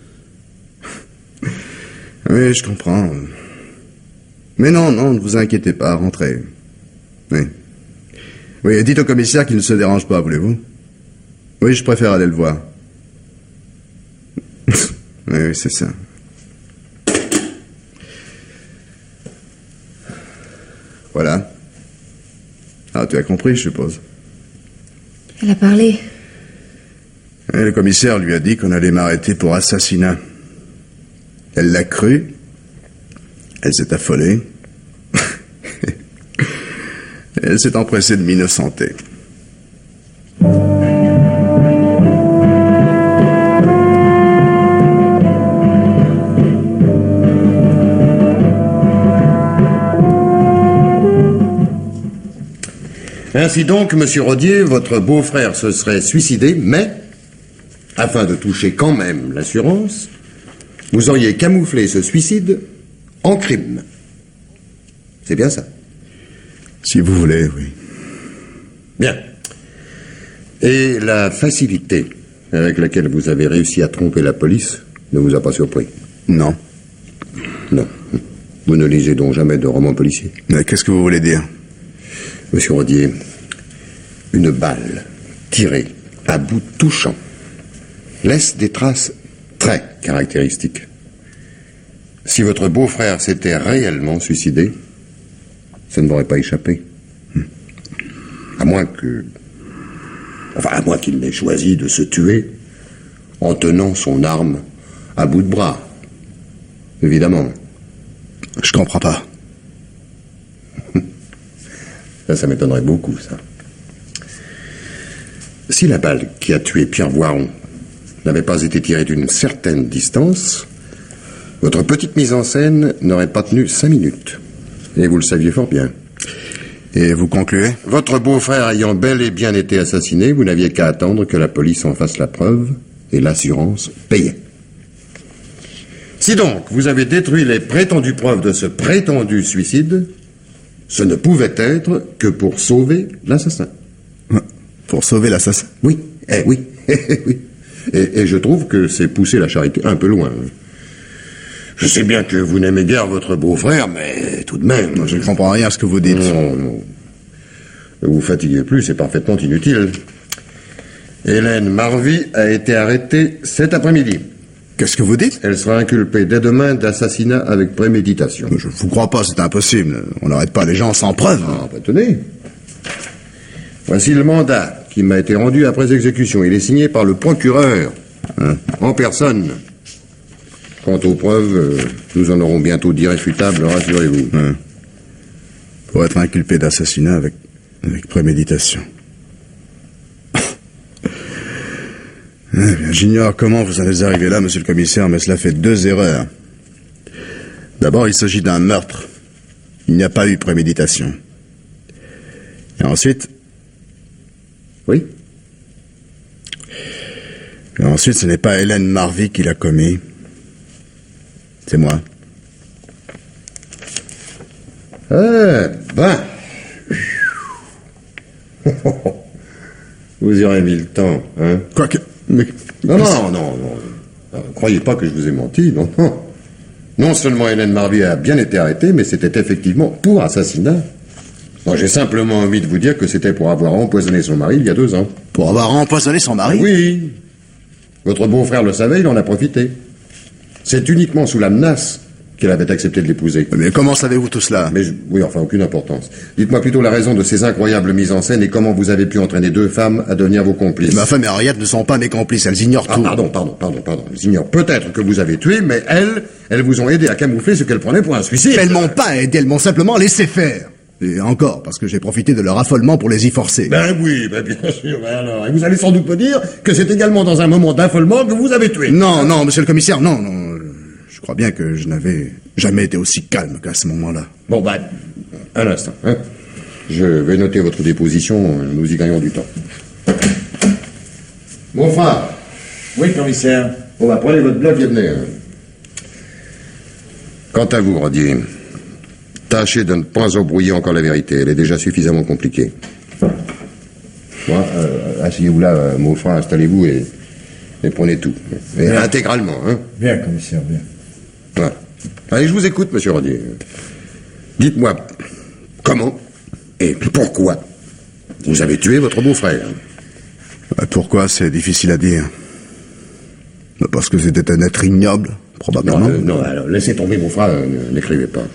Oui, je comprends. Mais non, ne vous inquiétez pas, rentrez. Oui. Oui, dites au commissaire qu'il ne se dérange pas, voulez-vous? Oui, je préfère aller le voir. Oui, c'est ça. Voilà. Ah, tu as compris, je suppose. Elle a parlé. Et le commissaire lui a dit qu'on allait m'arrêter pour assassinat. Elle l'a cru. Elle s'est affolée. Elle s'est empressée de m'innocenter. Ainsi donc, monsieur Rodier, votre beau-frère se serait suicidé, mais, afin de toucher quand même l'assurance, vous auriez camouflé ce suicide en crime. C'est bien ça? Si vous voulez, oui. Bien. Et la facilité avec laquelle vous avez réussi à tromper la police ne vous a pas surpris? Non. Non. Vous ne lisez donc jamais de romans policiers? Mais qu'est-ce que vous voulez dire? Monsieur Rodier, une balle tirée à bout touchant laisse des traces très caractéristiques. Si votre beau-frère s'était réellement suicidé, ça ne m'aurait pas échappé. À moins que... Enfin, à moins qu'il n'ait choisi de se tuer en tenant son arme à bout de bras. Évidemment. Je comprends pas. Ça m'étonnerait beaucoup, ça. Si la balle qui a tué Pierre Voiron n'avait pas été tirée d'une certaine distance, votre petite mise en scène n'aurait pas tenu 5 minutes. Et vous le saviez fort bien. Et vous concluez? Votre beau-frère ayant bel et bien été assassiné, vous n'aviez qu'à attendre que la police en fasse la preuve, et l'assurance payait. Si donc vous avez détruit les prétendues preuves de ce prétendu suicide, ce ne pouvait être que pour sauver l'assassin. Pour sauver l'assassin? Oui, oui, oui. Et je trouve que c'est pousser la charité un peu loin. Je sais bien que vous n'aimez guère votre beau-frère, mais tout de même... Je ne comprends rien à ce que vous dites. Non, non. Ne vous fatiguez plus, c'est parfaitement inutile. Hélène Marvy a été arrêtée cet après-midi. Qu'est-ce que vous dites? Elle sera inculpée dès demain d'assassinat avec préméditation. Je ne vous crois pas, c'est impossible. On n'arrête pas les gens sans preuve. Ah, bah tenez. Voici le mandat qui m'a été rendu après exécution. Il est signé par le procureur, en personne. Quant aux preuves, nous en aurons bientôt d'irréfutables, rassurez-vous. Pour être inculpé d'assassinat avec préméditation. J'ignore comment vous en êtes arrivé là, monsieur le commissaire, mais cela fait 2 erreurs. D'abord, il s'agit d'un meurtre. Il n'y a pas eu préméditation. Et ensuite... Oui? Et ensuite, ce n'est pas Hélène Marvy qui l'a commis. C'est moi. Eh ben... Vous y aurez mis le temps, hein? Quoique... Mais... Non. Croyez pas que je vous ai menti, non. Non seulement Hélène Marvy a bien été arrêtée, mais c'était effectivement pour assassinat. Non, j'ai simplement envie de vous dire que c'était pour avoir empoisonné son mari il y a 2 ans. Pour avoir empoisonné son mari? Oui. Votre beau-frère le savait, il en a profité. C'est uniquement sous la menace qu'elle avait accepté de l'épouser. Mais comment savez-vous tout cela? Oui, enfin, aucune importance. Dites-moi plutôt la raison de ces incroyables mises en scène et comment vous avez pu entraîner 2 femmes à devenir vos complices. Ma femme et Henriette ne sont pas mes complices, elles ignorent tout. Pardon. Elles ignorent peut-être que vous avez tué, mais elles vous ont aidé à camoufler ce qu'elles prenaient pour un suicide. Elles m'ont pas aidé, elles m'ont simplement laissé faire. Et encore, parce que j'ai profité de leur affolement pour les y forcer. Ben oui, bien sûr, ben alors. Et vous allez sans doute me dire que c'est également dans un moment d'affolement que vous avez tué. Non, monsieur le commissaire, non. Je crois bien que je n'avais jamais été aussi calme qu'à ce moment-là. Bon, un instant, hein. Je vais noter votre déposition, nous y gagnons du temps. Mon frère. Oui, commissaire. Bon, prenez votre bloc et venez. Quant à vous, Rodier, tâchez de ne pas embrouiller encore la vérité. Elle est déjà suffisamment compliquée. Moi, asseyez-vous là, mon frère, installez-vous et prenez tout. Et intégralement, hein. Bien, commissaire, bien. Voilà. Allez, je vous écoute, monsieur Rodier. Dites-moi, comment et pourquoi vous avez tué votre beau-frère? Pourquoi, c'est difficile à dire. Parce que c'était un être ignoble, probablement. Non, alors, laissez tomber, mon frère, n'écrivez pas.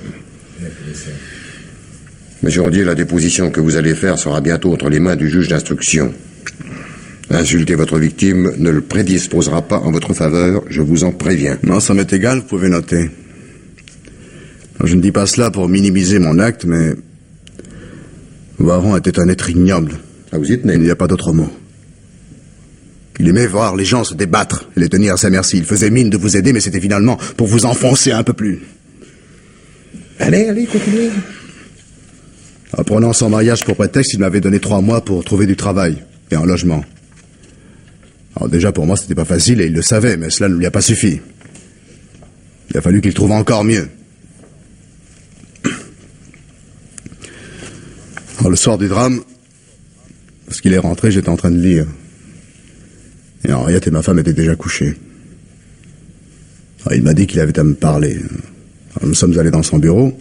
Monsieur Rodier, la déposition que vous allez faire sera bientôt entre les mains du juge d'instruction. Insulter votre victime ne le prédisposera pas en votre faveur, je vous en préviens. Non, ça m'est égal, vous pouvez noter. Je ne dis pas cela pour minimiser mon acte, mais... Varon était un être ignoble. Ah, vous y tenez. Il n'y a pas d'autre mot. Il aimait voir les gens se débattre et les tenir à sa merci. Il faisait mine de vous aider, mais c'était finalement pour vous enfoncer un peu plus. Allez, continuez. En prenant son mariage pour prétexte, il m'avait donné 3 mois pour trouver du travail et un logement. Alors déjà, pour moi, c'était pas facile et il le savait, mais cela ne lui a pas suffi. Il a fallu qu'il trouve encore mieux. Alors, le soir du drame, lorsqu'il est rentré, j'étais en train de lire. Et Henriette et ma femme étaient déjà couchées. Alors, il m'a dit qu'il avait à me parler. Alors, nous sommes allés dans son bureau.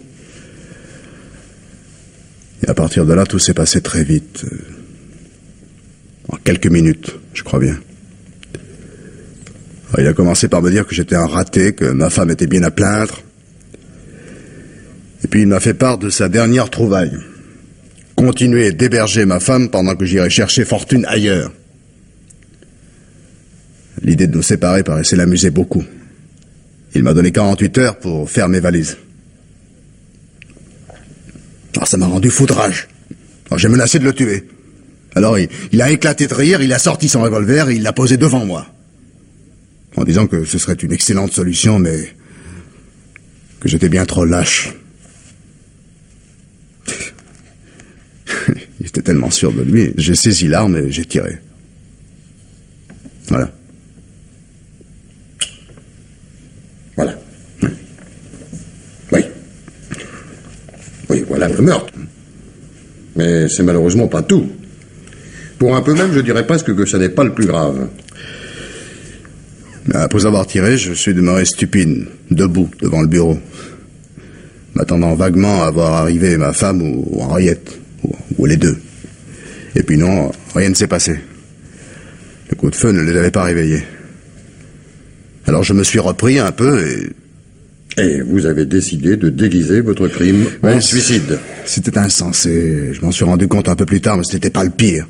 Et à partir de là, tout s'est passé très vite. En quelques minutes, je crois bien. Alors, il a commencé par me dire que j'étais un raté, que ma femme était bien à plaindre. Et puis il m'a fait part de sa dernière trouvaille. Continuer d'héberger ma femme pendant que j'irais chercher fortune ailleurs. L'idée de nous séparer paraissait l'amuser beaucoup. Il m'a donné 48 heures pour faire mes valises. Alors ça m'a rendu foudrage. Alors j'ai menacé de le tuer. Alors il a éclaté de rire, il a sorti son revolver et il l'a posé devant moi. En disant que ce serait une excellente solution, mais que j'étais bien trop lâche. Il était tellement sûr de lui. J'ai saisi l'arme et j'ai tiré. Voilà. Voilà. Oui. Oui, voilà le meurtre. Mais c'est malheureusement pas tout. Pour un peu même, je dirais presque que ça n'est pas le plus grave. Après avoir tiré, je suis demeuré stupide, debout, devant le bureau, m'attendant vaguement à voir arriver ma femme ou Henriette, ou les deux. Et puis non, rien ne s'est passé. Le coup de feu ne les avait pas réveillés. Alors je me suis repris un peu Et vous avez décidé de déguiser votre crime en suicide. C'était insensé. Je m'en suis rendu compte un peu plus tard, mais ce n'était pas le pire.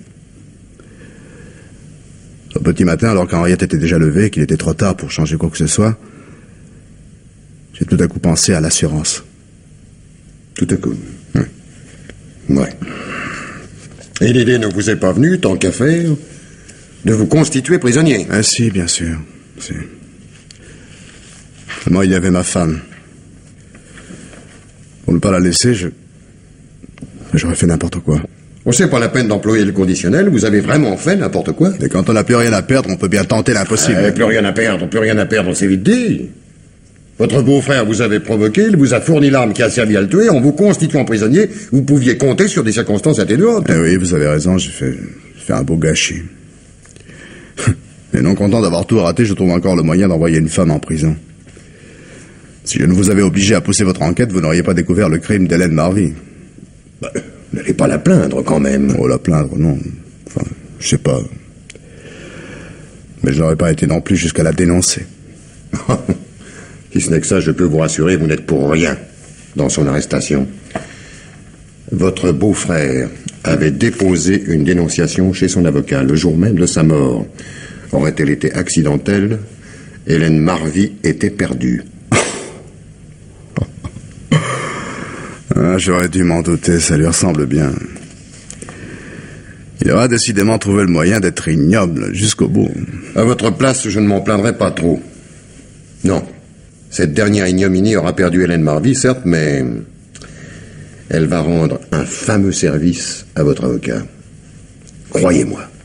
Au petit matin, alors qu'Henriette était déjà levée et qu'il était trop tard pour changer quoi que ce soit, j'ai tout à coup pensé à l'assurance. Tout à coup. Ouais. Et l'idée ne vous est pas venue, tant qu'à faire, de vous constituer prisonnier? Ah si, bien sûr. Si. Moi, il y avait ma femme. Pour ne pas la laisser, j'aurais fait n'importe quoi. Oh, c'est pas la peine d'employer le conditionnel, vous avez vraiment fait n'importe quoi. Et quand on n'a plus rien à perdre, on peut bien tenter l'impossible. Plus rien à perdre, c'est vite dit. Votre beau-frère vous avait provoqué, il vous a fourni l'arme qui a servi à le tuer, en vous constituant prisonnier, vous pouviez compter sur des circonstances atténuantes. Eh oui, vous avez raison, j'ai fait un beau gâchis. Mais non content d'avoir tout raté, je trouve encore le moyen d'envoyer une femme en prison. Si je ne vous avais obligé à pousser votre enquête, vous n'auriez pas découvert le crime d'Hélène Marvy. N'allez pas la plaindre, quand même. Oh, la plaindre, non. Enfin, je sais pas. Mais je n'aurais pas été non plus jusqu'à la dénoncer. Si ce n'est que ça, je peux vous rassurer, vous n'êtes pour rien dans son arrestation. Votre beau-frère avait déposé une dénonciation chez son avocat le jour même de sa mort. Aurait-elle été accidentelle, Hélène Marvy était perdue. J'aurais dû m'en douter, ça lui ressemble bien. Il aura décidément trouvé le moyen d'être ignoble jusqu'au bout. À votre place, je ne m'en plaindrais pas trop. Non. Cette dernière ignominie aura perdu Hélène Marvy, certes, mais elle va rendre un fameux service à votre avocat. Croyez-moi.